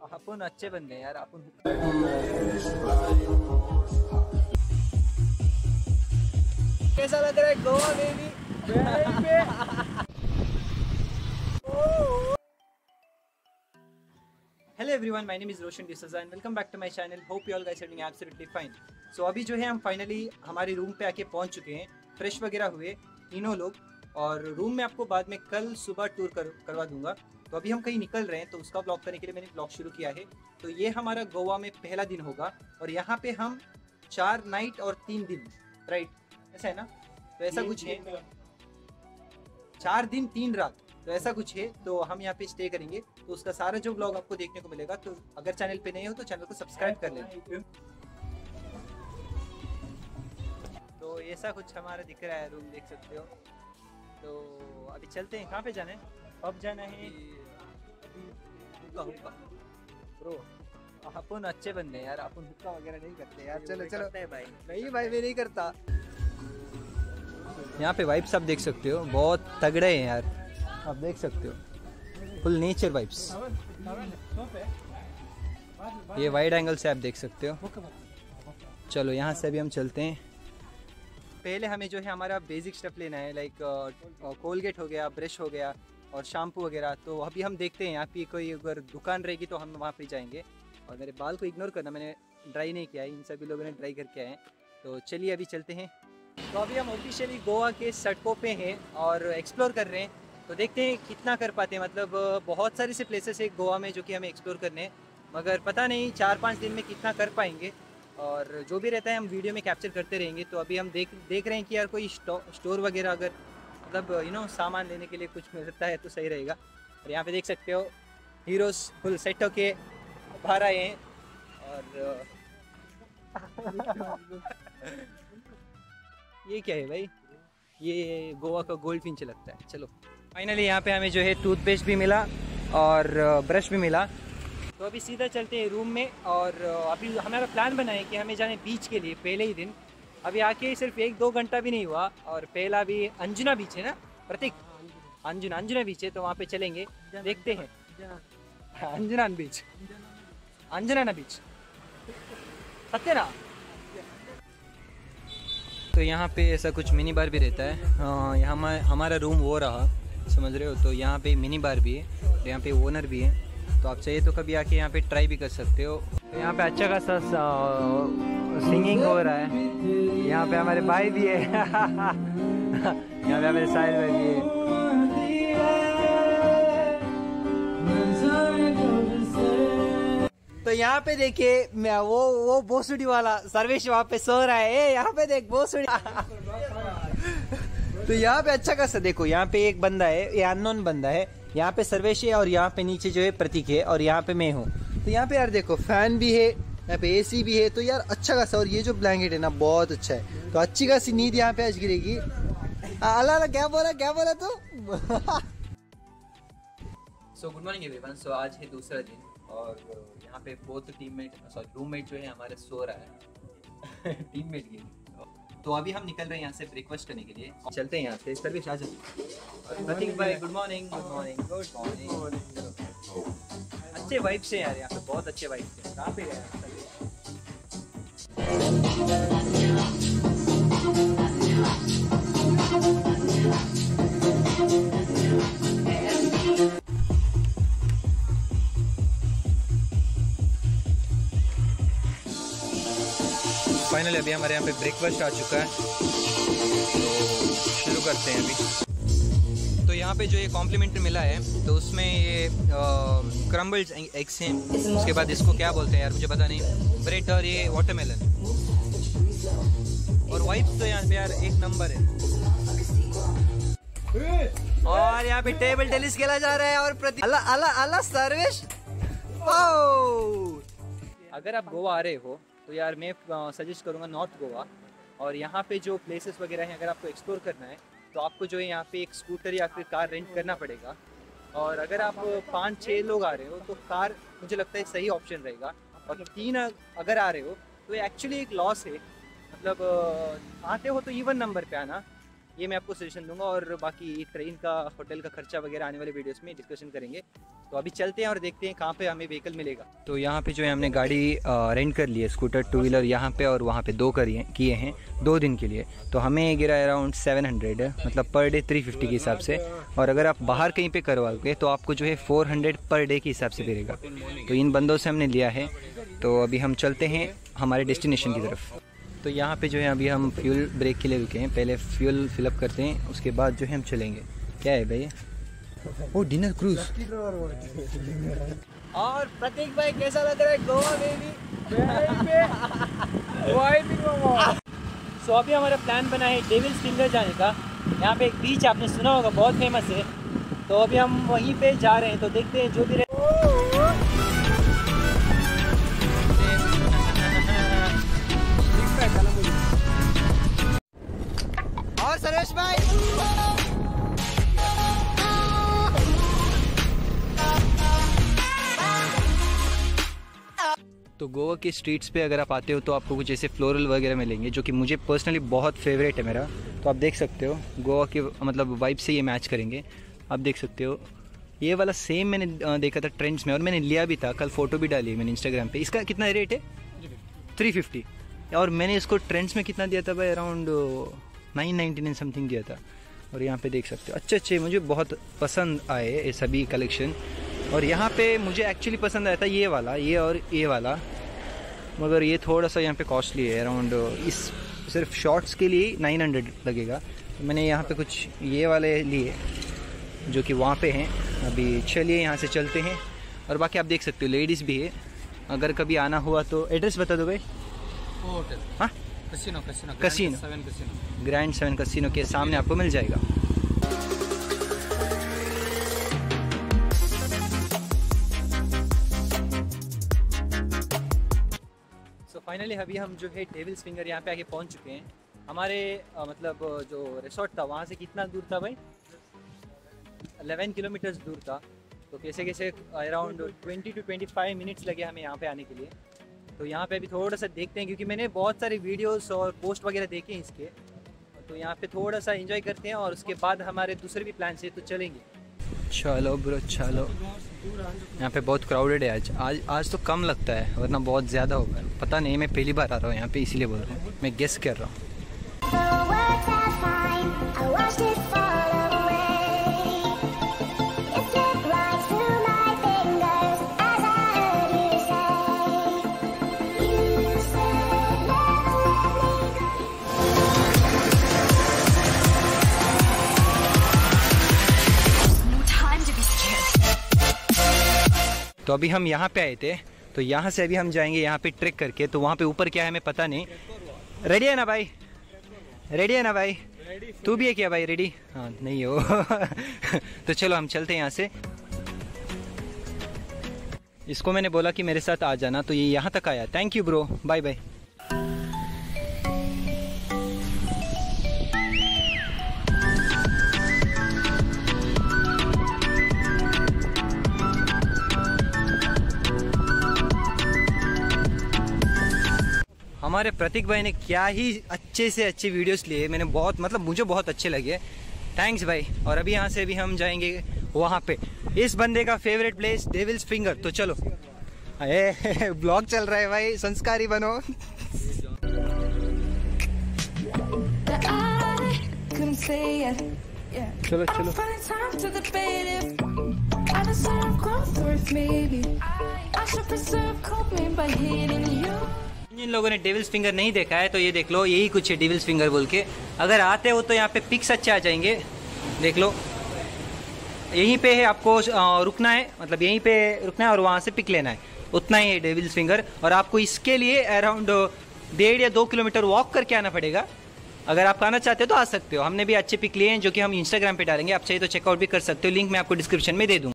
अपन अच्छे बंदे यार अपन। कैसा लग रहा है Goa baby? Hello everyone, my name is Roshan D'Souza and welcome back to my channel. Hope you all guys are doing absolutely fine. So अभी जो है हम फाइनली हमारे रूम पे आके पहुंच चुके हैं, फ्रेश वगैरह हुए तीनों लोग। और रूम में आपको बाद में कल सुबह टूर करवा दूंगा। तो अभी हम कहीं निकल रहे हैं, तो उसका ब्लॉग करने के लिए मैंने ब्लॉग शुरू किया है। तो ये हमारा गोवा में पहला दिन होगा और यहाँ पे हम 4 नाइट और 3 दिन, राइट ऐसा है ना? तो ऐसा कुछ है, 4 दिन 3 रात, तो ऐसा कुछ है। तो हम यहाँ पे स्टे करेंगे, तो उसका सारा जो ब्लॉग आपको देखने को मिलेगा। तो अगर चैनल पे नए हो तो चैनल को सब्सक्राइब कर लेना। तो ऐसा कुछ हमारा दिख रहा है, रूम देख सकते हो। तो अभी चलते हैं, कहाँ पे जाना है? अब जाना है हुक्का। ब्रो अपन अच्छे बंदे हैं यार, अपन हुक्का वगैरह नहीं करते यार। चलो चलो भाई। नहीं भाई, मैं नहीं करता। यहाँ पे वाइब्स आप देख सकते हो, बहुत तगड़े हैं यार, आप देख सकते हो, फुल नेचर वाइब्स। ये वाइड एंगल से आप देख सकते हो। चलो यहाँ से अभी हम चलते हैं। पहले हमें जो है हमारा बेसिक स्टेप लेना है, लाइक कोलगेट हो गया, ब्रश हो गया और शैम्पू वगैरह। तो अभी हम देखते हैं यहाँ पे कोई अगर दुकान रहेगी तो हम वहाँ पे जाएंगे। और मेरे बाल को इग्नोर करना, मैंने ड्राई नहीं किया है, इन सभी लोगों ने ड्राई करके आए हैं। तो चलिए अभी चलते हैं। तो अभी हम ऑफिशियली गोवा के सड़कों पे हैं और एक्सप्लोर कर रहे हैं। तो देखते हैं कितना कर पाते हैं। मतलब बहुत सारे से प्लेसेस है गोवा में जो कि हमें एक्सप्लोर करने हैं, मगर पता नहीं 4-5 दिन में कितना कर पाएंगे। और जो भी रहता है हम वीडियो में कैप्चर करते रहेंगे। तो अभी हम देख रहे हैं कि यार कोई स्टोर वगैरह अगर मतलब सामान लेने के लिए कुछ मिलता है तो सही रहेगा। और यहाँ पे देख सकते हो हीरोज फुल सेट होके बाहर आए हैं। और ये क्या है भाई? ये गोवा का गोल्ड फिंच लगता है। चलो फाइनली यहाँ पे हमें जो है टूथपेस्ट भी मिला और ब्रश भी मिला। तो अभी सीधा चलते हैं रूम में। और अभी हमारा प्लान बना है कि हमें जाने बीच के लिए पहले ही दिन। अभी आके सिर्फ 1-2 घंटा भी नहीं हुआ और पहला भी अंजुना बीच है ना प्रतीक? अंजुना बीच है, तो वहाँ पे चलेंगे, देखते हैं। अंजुना बीच, अंजुना बीच, सत्य ना? तो यहाँ पे ऐसा कुछ मिनी बार भी रहता है। यहाँ हमारा रूम वो रहा, समझ रहे हो? तो यहाँ पे मिनी बार भी है और यहाँ पे ओनर भी है। तो आप चाहिए तो कभी आके यहाँ पे ट्राई भी कर सकते हो। तो यहाँ पे अच्छा खासा सिंगिंग हो रहा है। यहाँ पे हमारे भाई भी है। यहाँ पे हमारे साहिल भाई भी है। तो यहाँ पे देखिए मैं वो भोसड़ी वाला सर्वेश वहाँ पे सो रहा है। यहाँ पे देख भोसड़ी। तो यहाँ पे अच्छा खासा देखो, यहाँ पे एक बंदा है, ये अननोन बंदा है। यहाँ पे सर्वेश है और यहाँ पे नीचे जो है प्रतीक है और यहाँ पे मैं हूँ। तो यहाँ पे यार देखो फैन भी है, यहाँ पे एसी भी है। तो यार अच्छा खासा, और ये जो ब्लैंकेट है ना बहुत अच्छा है। तो अच्छी खासी नींद यहाँ पे आज गिरेगी। अल्लाह क्या बोला तू? So good morning everyone. So आज है दूसरा दिन और यहाँ पे बोथ रूममेट जो है हमारे सो रहा है। टीममेट ये। तो अभी हम निकल रहे हैं यहाँ से ब्रेकफास्ट करने के लिए। चलते हैं यहाँ से। सर्विस आ जाती। प्रतीक भाई good morning. Good morning. Good morning. अच्छे वाइब्स हैं यार यहाँ पे, बहुत अच्छे वाइब्स हैं। कहाँ पे गए? फाइनली अभी हमारे यहाँ पे ब्रेकफास्ट आ चुका है, तो शुरू करते हैं अभी। तो यहाँ पे जो ये कॉम्प्लीमेंट्री मिला है, तो उसमें ये क्रम्बल्ड एग्स हैं। उसके बाद इसको क्या बोलते हैं यार मुझे पता नहीं, ब्रेड और ये वाटरमेलन। और वाइब्स तो यहाँ पे यार एक नंबर है। और यहाँ पे टेबल टेनिस खेला जा रहा है और अल्लाह सर्विस। अगर आप गोवा आ रहे हो तो यार मैं सजेस्ट करूँगा नॉर्थ गोवा। और यहाँ पे जो प्लेसेस वगैरह हैं, अगर आपको एक्सप्लोर करना है तो आपको जो है यहाँ पे एक स्कूटर या फिर कार रेंट करना पड़ेगा। और अगर आप 5-6 लोग आ रहे हो तो कार मुझे लगता है सही ऑप्शन रहेगा। और 3 अगर आ रहे हो तो एक्चुअली एक लॉस है। मतलब आते हो तो इवन नंबर पे आना, ये मैं आपको सजेशन दूंगा, और बाकी ट्रेन का, होटल का खर्चा वगैरह आने वाले वीडियोस में डिस्कशन करेंगे। तो अभी चलते हैं और देखते हैं कहाँ पे हमें व्हीकल मिलेगा। तो यहाँ पे जो है हमने गाड़ी रेंट कर ली है, स्कूटर 2 व्हीलर यहाँ पे और वहाँ पे 2 किए हैं 2 दिन के लिए। तो हमें गिरा अराउंड 700 है, मतलब पर डे 350 के हिसाब से। और अगर आप बाहर कहीं पे करवाओगे तो आपको जो है 400 पर डे के हिसाब से पड़ेगा। तो इन बंदों से हमने लिया है। तो अभी हम चलते हैं हमारे डेस्टिनेशन की तरफ। तो यहाँ पे जो है अभी हम फ्यूल ब्रेक के लिए रुके हैं, पहले फ्यूल फिलअप करते हैं, उसके बाद जो है हम चलेंगे। क्या है भैया? Oh dinner cruise. और प्रतीक भाई कैसा लग रहा है गोवा में भी? सो अभी हमारा प्लान बना है डेविल्स फिंगर जाने का। यहाँ पे एक बीच आपने सुना होगा, बहुत फेमस है। तो अभी हम वहीं पे जा रहे हैं, तो देखते हैं जो भी रहे। और सुरेश भाई तो गोवा के स्ट्रीट्स पे अगर आप आते हो तो आपको कुछ ऐसे फ्लोरल वगैरह मिलेंगे, जो कि मुझे पर्सनली बहुत फेवरेट है मेरा। तो आप देख सकते हो गोवा के मतलब वाइब से ये मैच करेंगे। आप देख सकते हो ये वाला सेम मैंने देखा था ट्रेंड्स में, और मैंने लिया भी था, कल फोटो भी डाली है मैंने इंस्टाग्राम पे। इसका कितना रेट है? 350। और मैंने इसको ट्रेंड्स में कितना दिया था भाई? अराउंड 999 समथिंग दिया था। और यहाँ पे देख सकते हो अच्छे मुझे बहुत पसंद आए ये सभी कलेक्शन। और यहाँ पे मुझे एक्चुअली पसंद आया था ये वाला, ये और ये वाला, मगर ये थोड़ा सा यहाँ पे कॉस्टली है। अराउंड इस सिर्फ शॉर्ट्स के लिए 900 लगेगा। तो मैंने यहाँ पे कुछ ये वाले लिए जो कि वहाँ पे हैं। अभी चलिए यहाँ से चलते हैं। और बाकी आप देख सकते हो लेडीज़ भी है, अगर कभी आना हुआ तो। एड्रेस बता दो भाई। होटल हाँ, कसिनो ग्रैंड 7 कसिनो के सामने आपको मिल जाएगा। सो फाइनली अभी हम जो है डेविल्स फिंगर यहाँ पे आके पहुँच चुके हैं। हमारे मतलब जो रिसोर्ट था वहाँ से कितना दूर था भाई? 11 किलोमीटर्स दूर था। तो कैसे कैसे अराउंड 20 to 25 मिनट्स लगे हमें यहाँ पे आने के लिए। तो यहाँ पे अभी थोड़ा सा देखते हैं, क्योंकि मैंने बहुत सारे वीडियोस और पोस्ट वगैरह देखे हैं इसके। तो यहाँ पे थोड़ा सा एंजॉय करते हैं और उसके बाद हमारे दूसरे भी प्लान से तो चलेंगे। चलो ब्रो चलो। यहाँ पे बहुत क्राउडेड है आज तो कम लगता है, वरना बहुत ज़्यादा होगा। पता नहीं, मैं पहली बार आ रहा हूँ यहाँ पे, इसीलिए बोल रहा हूँ, मैं गेस कर रहा हूँ। तो अभी हम यहाँ पे आए थे, तो यहाँ से अभी हम जाएंगे यहाँ पे ट्रेक करके। तो वहाँ पे ऊपर क्या है हमें पता नहीं। रेडी है ना भाई? रेडी है ना भाई? तू भी है क्या भाई? रेडी? हाँ नहीं हो तो चलो हम चलते हैं यहाँ से। इसको मैंने बोला कि मेरे साथ आ जाना, तो ये यहाँ तक आया। Thank you bro, bye bye. हमारे प्रतीक भाई ने क्या ही अच्छे से अच्छे वीडियोस लिए, मैंने बहुत मतलब मुझे बहुत अच्छे लगे। थैंक्स भाई। और अभी यहाँ से भी हम जाएंगे वहाँ पे, इस बंदे का फेवरेट प्लेस डेविल्स फिंगर। तो चलो ब्लॉग चल रहा है भाई, संस्कारी बनो। चलो चलो। जिन लोगों ने डेविल्स फिंगर नहीं देखा है तो ये देख लो, यही कुछ है डेविल्स फिंगर बोल के। अगर आते हो तो यहाँ पे पिक्स अच्छे आ जाएंगे, देख लो। यहीं पे है, आपको रुकना है, मतलब यहीं पे रुकना है और वहाँ से पिक लेना है, उतना ही है डेविल्स फिंगर। और आपको इसके लिए अराउंड 1.5 या 2 किलोमीटर वॉक करके आना पड़ेगा। अगर आप आना चाहते हो तो आ सकते हो। हमने भी अच्छे पिक लिए हैं जो कि हम इंस्टाग्राम पे डालेंगे, आप चाहिए तो चेकआउट भी कर सकते हो। लिंक मैं आपको डिस्क्रिप्शन में दे दूँगा।